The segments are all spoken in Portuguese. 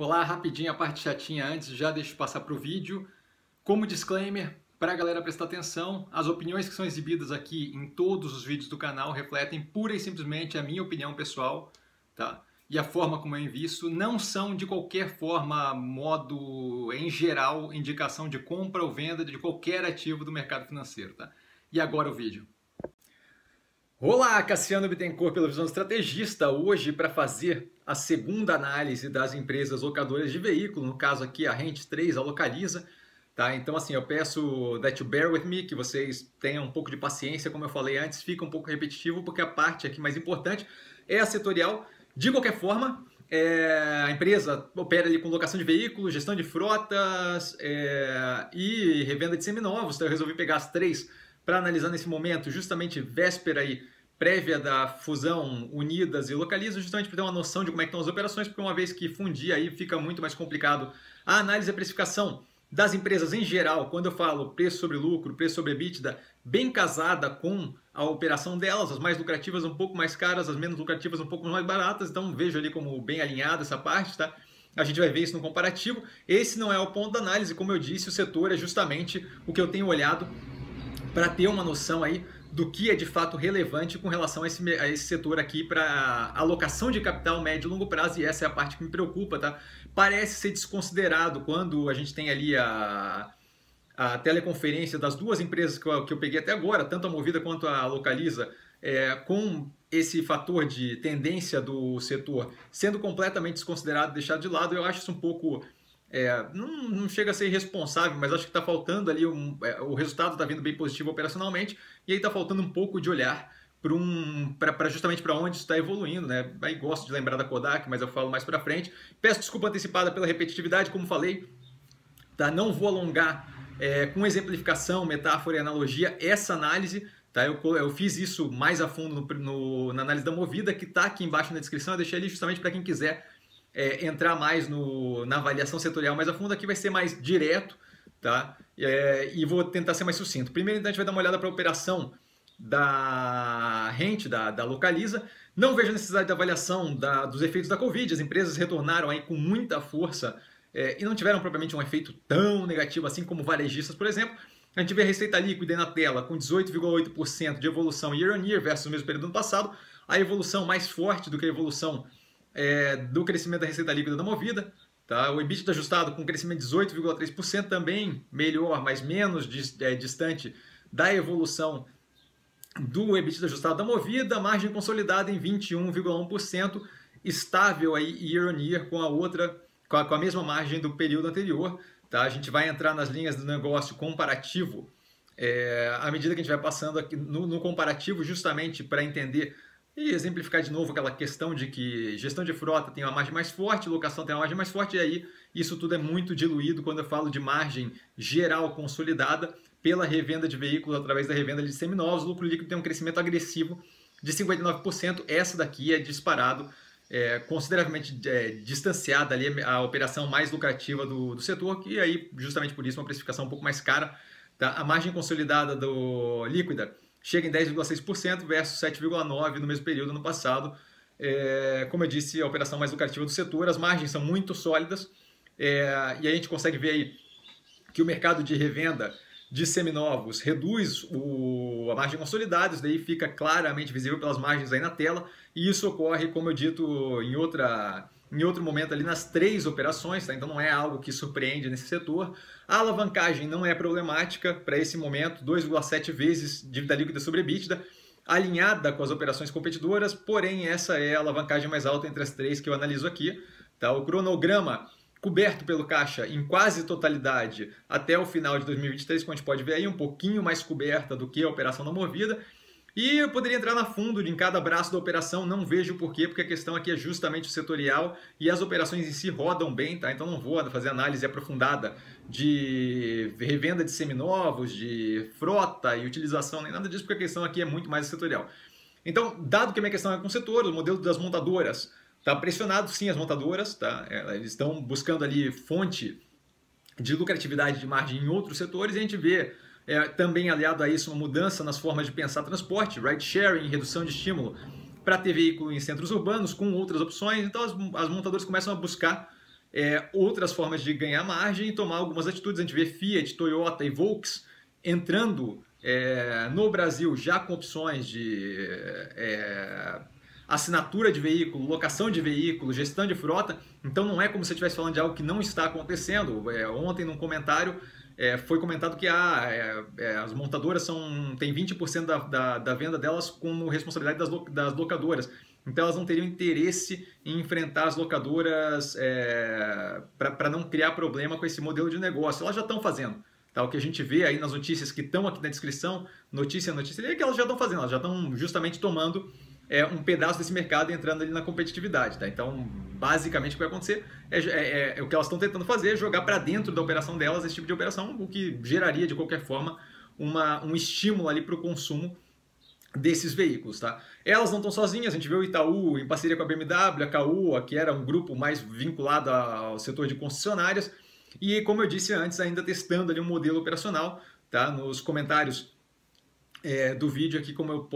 Olá, rapidinho a parte chatinha antes, já deixo passar para o vídeo. Como disclaimer, para a galera prestar atenção, as opiniões que são exibidas aqui em todos os vídeos do canal refletem pura e simplesmente a minha opinião pessoal, tá? E a forma como eu invisto não são de qualquer forma, modo, em geral, indicação de compra ou venda de qualquer ativo do mercado financeiro, tá? E agora o vídeo. Olá, Cassiano Bittencourt pela Visão Estrategista, hoje para fazer a segunda análise das empresas locadoras de veículo, no caso aqui a Rent 3, a Localiza, tá? Então assim, eu peço that you bear with me, que vocês tenham um pouco de paciência, como eu falei antes, fica um pouco repetitivo, porque a parte aqui mais importante é a setorial. De qualquer forma, a empresa opera ali com locação de veículos, gestão de frotas e revenda de seminovos, então eu resolvi pegar as três para analisar nesse momento, justamente véspera aí, prévia da fusão Unidas e Localiza, justamente para ter uma noção de como é que estão as operações, porque uma vez que fundir aí fica muito mais complicado a análise e a precificação das empresas em geral, quando eu falo preço sobre lucro, preço sobre EBITDA, bem casada com a operação delas, as mais lucrativas um pouco mais caras, as menos lucrativas um pouco mais baratas, então vejo ali como bem alinhada essa parte, tá? A gente vai ver isso no comparativo. Esse não é o ponto da análise, como eu disse, o setor é justamente o que eu tenho olhado para ter uma noção aí do que é de fato relevante com relação a esse setor aqui para alocação de capital médio e longo prazo, e essa é a parte que me preocupa, tá? Parece ser desconsiderado quando a gente tem ali a teleconferência das duas empresas que eu peguei até agora, tanto a Movida quanto a Localiza, com esse fator de tendência do setor sendo completamente desconsiderado, deixado de lado. Eu acho isso um pouco... não chega a ser irresponsável, mas acho que está faltando ali, o resultado está vindo bem positivo operacionalmente, e aí está faltando um pouco de olhar para justamente para onde isso está evoluindo, né? Aí gosto de lembrar da Kodak, mas eu falo mais para frente. Peço desculpa antecipada pela repetitividade, como falei, tá? Não vou alongar com exemplificação, metáfora e analogia essa análise, tá? Eu fiz isso mais a fundo na análise da Movida, que está aqui embaixo na descrição, eu deixei ali justamente para quem quiser entrar mais na avaliação setorial mais a fundo. Aqui vai ser mais direto, tá? E vou tentar ser mais sucinto. Primeiro, então, a gente vai dar uma olhada para a operação da Rent, da Localiza. Não vejo necessidade de avaliação dos efeitos da Covid. As empresas retornaram aí com muita força e não tiveram propriamente um efeito tão negativo assim como varejistas, por exemplo. A gente vê a receita líquida aí na tela com 18,8% de evolução year on year versus o mesmo período do ano passado. A evolução mais forte do que a evolução do crescimento da receita líquida da Movida, tá? O EBITDA ajustado com crescimento de 18,3%, também melhor, mas menos distante da evolução do EBITDA ajustado da Movida. Margem consolidada em 21,1%, estável aí year on year com a mesma margem do período anterior, tá? A gente vai entrar nas linhas do negócio comparativo à medida que a gente vai passando aqui no comparativo, justamente para entender e exemplificar de novo aquela questão de que gestão de frota tem uma margem mais forte, locação tem uma margem mais forte, e aí isso tudo é muito diluído quando eu falo de margem geral consolidada pela revenda de veículos através da revenda de seminovos. O lucro líquido tem um crescimento agressivo de 59%. Essa daqui é disparado, consideravelmente distanciada ali a operação mais lucrativa do setor, e aí justamente por isso uma precificação um pouco mais cara, tá? A margem consolidada do líquida chega em 10,6% versus 7,9% no mesmo período no passado. Como eu disse, a operação mais lucrativa do setor. As margens são muito sólidas, e aí a gente consegue ver aí que o mercado de revenda de seminovos reduz a margem consolidada. Isso daí fica claramente visível pelas margens aí na tela, e isso ocorre, como eu dito em outro momento ali, nas três operações, tá? Então não é algo que surpreende nesse setor. A alavancagem não é problemática para esse momento, 2,7 vezes dívida líquida sobre EBITDA, alinhada com as operações competidoras, porém essa é a alavancagem mais alta entre as três que eu analiso aqui, tá? O cronograma coberto pelo caixa em quase totalidade até o final de 2023, como a gente pode ver aí, um pouquinho mais coberta do que a operação da Movida. E eu poderia entrar na fundo em cada braço da operação, não vejo porquê, porque a questão aqui é justamente o setorial e as operações em si rodam bem, tá? Então não vou fazer análise aprofundada de revenda de seminovos, de frota e utilização, nem nada disso, porque a questão aqui é muito mais setorial. Então, dado que a minha questão é com o setor, o modelo das montadoras está pressionado, sim, as montadoras, tá? Eles estão buscando ali fonte de lucratividade de margem em outros setores, e a gente vê também aliado a isso uma mudança nas formas de pensar transporte, ride sharing, redução de estímulo para ter veículo em centros urbanos com outras opções. Então as montadoras começam a buscar outras formas de ganhar margem e tomar algumas atitudes. A gente vê Fiat, Toyota e Volks entrando no Brasil já com opções de assinatura de veículo, locação de veículo, gestão de frota. Então não é como se você estivesse falando de algo que não está acontecendo. Ontem, num comentário, foi comentado que as montadoras têm 20% da venda delas como responsabilidade das locadoras. Então elas não teriam interesse em enfrentar as locadoras para não criar problema com esse modelo de negócio. Elas já estão fazendo. Tá? O que a gente vê aí nas notícias que estão aqui na descrição, notícia, é que elas já estão fazendo, elas já estão justamente tomando um pedaço desse mercado, entrando ali na competitividade. Tá? Então, basicamente, o que vai acontecer o que elas estão tentando fazer é jogar para dentro da operação delas esse tipo de operação, o que geraria, de qualquer forma, um estímulo ali para o consumo desses veículos. Tá? Elas não estão sozinhas, a gente vê o Itaú em parceria com a BMW, a Caoa, que era um grupo mais vinculado ao setor de concessionárias, e como eu disse antes, ainda testando ali um modelo operacional. Tá? Nos comentários do vídeo aqui,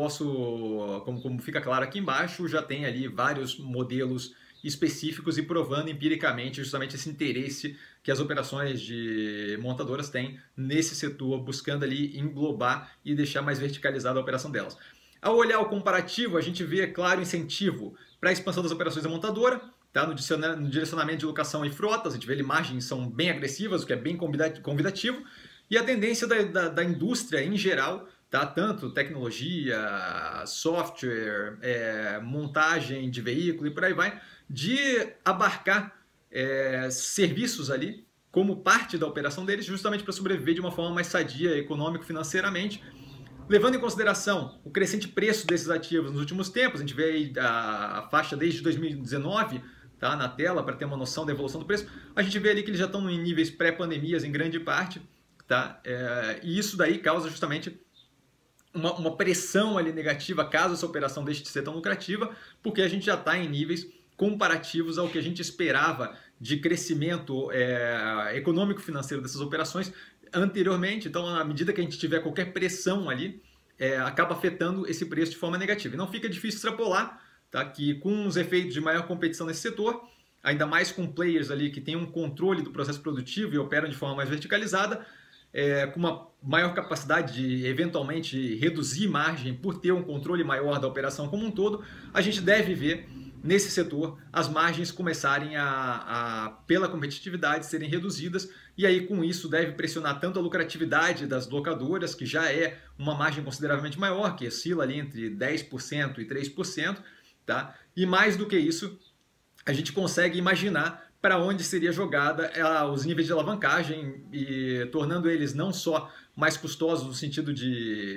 como fica claro aqui embaixo, já tem ali vários modelos específicos e provando empiricamente justamente esse interesse que as operações de montadoras têm nesse setor, buscando ali englobar e deixar mais verticalizada a operação delas. Ao olhar o comparativo, a gente vê claro incentivo para a expansão das operações da montadora. Tá? No direcionamento de locação e frotas, a gente vê ali margens são bem agressivas, o que é bem convidativo, e a tendência da indústria em geral, tá? Tanto tecnologia, software, montagem de veículo e por aí vai, de abarcar serviços ali como parte da operação deles, justamente para sobreviver de uma forma mais sadia econômico-financeiramente, levando em consideração o crescente preço desses ativos nos últimos tempos. A gente vê aí a faixa desde 2019, tá, na tela, para ter uma noção da evolução do preço. A gente vê ali que eles já estão em níveis pré-pandemias em grande parte, tá? E isso daí causa justamente uma pressão ali negativa caso essa operação deixe de ser tão lucrativa, porque a gente já está em níveis comparativos ao que a gente esperava de crescimento econômico-financeiro dessas operações anteriormente. Então, à medida que a gente tiver qualquer pressão ali, acaba afetando esse preço de forma negativa. E não fica difícil extrapolar, tá, que com os efeitos de maior competição nesse setor, ainda mais com players ali que têm um controle do processo produtivo e operam de forma mais verticalizada, com uma maior capacidade de eventualmente reduzir margem por ter um controle maior da operação como um todo, a gente deve ver nesse setor as margens começarem pela competitividade, serem reduzidas, e aí com isso deve pressionar tanto a lucratividade das locadoras, que já é uma margem consideravelmente maior, que oscila ali entre 10% e 3%, tá? E mais do que isso, a gente consegue imaginar para onde seria jogada os níveis de alavancagem, e tornando eles não só mais custosos no sentido de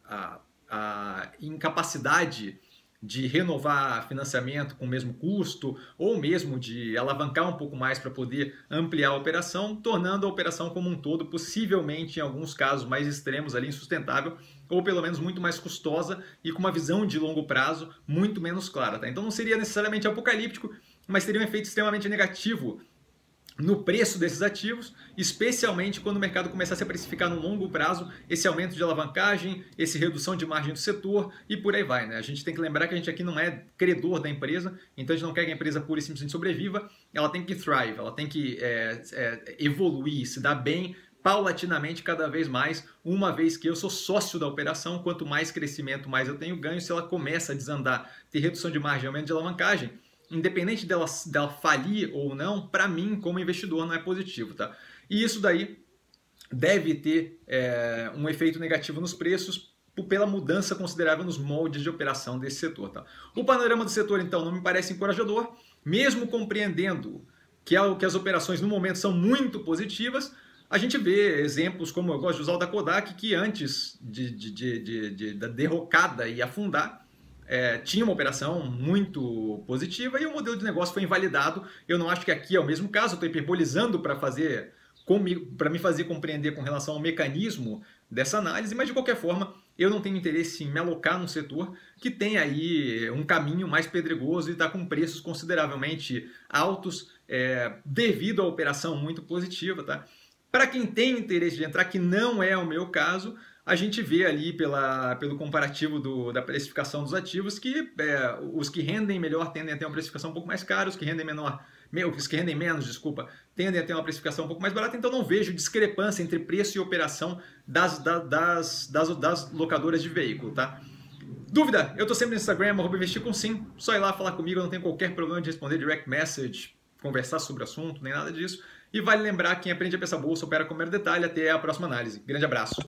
a incapacidade de renovar financiamento com o mesmo custo, ou mesmo de alavancar um pouco mais para poder ampliar a operação, tornando a operação como um todo, possivelmente em alguns casos mais extremos, ali, insustentável, ou pelo menos muito mais custosa e com uma visão de longo prazo muito menos clara. Tá? Então não seria necessariamente apocalíptico, mas teria um efeito extremamente negativo no preço desses ativos, especialmente quando o mercado começasse a precificar no longo prazo esse aumento de alavancagem, essa redução de margem do setor e por aí vai. Né? A gente tem que lembrar que a gente aqui não é credor da empresa, então a gente não quer que a empresa pura e simplesmente sobreviva, ela tem que thrive, ela tem que evoluir, se dar bem paulatinamente cada vez mais, uma vez que eu sou sócio da operação. Quanto mais crescimento, mais eu tenho ganho. Se ela começa a desandar, ter redução de margem, aumento de alavancagem, independente dela falir ou não, para mim, como investidor, não é positivo. Tá? E isso daí deve ter um efeito negativo nos preços pela mudança considerável nos moldes de operação desse setor. Tá? O panorama do setor, então, não me parece encorajador, mesmo compreendendo que as operações no momento são muito positivas. A gente vê exemplos, como eu gosto de usar o da Kodak, que antes da derrocada e afundar, tinha uma operação muito positiva e o modelo de negócio foi invalidado. Eu não acho que aqui é o mesmo caso, eu estou hiperbolizando para me fazer compreender com relação ao mecanismo dessa análise, mas de qualquer forma eu não tenho interesse em me alocar num setor que tem aí um caminho mais pedregoso e está com preços consideravelmente altos devido à operação muito positiva. Tá? Para quem tem interesse de entrar, que não é o meu caso, a gente vê ali pelo comparativo da precificação dos ativos que os que rendem melhor tendem a ter uma precificação um pouco mais cara, os que rendem menor os que rendem menos, desculpa, tendem a ter uma precificação um pouco mais barata, então não vejo discrepância entre preço e operação das locadoras de veículo, tá? Dúvida? Eu tô sempre no Instagram, @investircomsim, só ir lá falar comigo, eu não tenho qualquer problema de responder direct message, conversar sobre o assunto, nem nada disso. E vale lembrar, quem aprende a pensar bolsa opera com mero detalhe. Até a próxima análise. Grande abraço.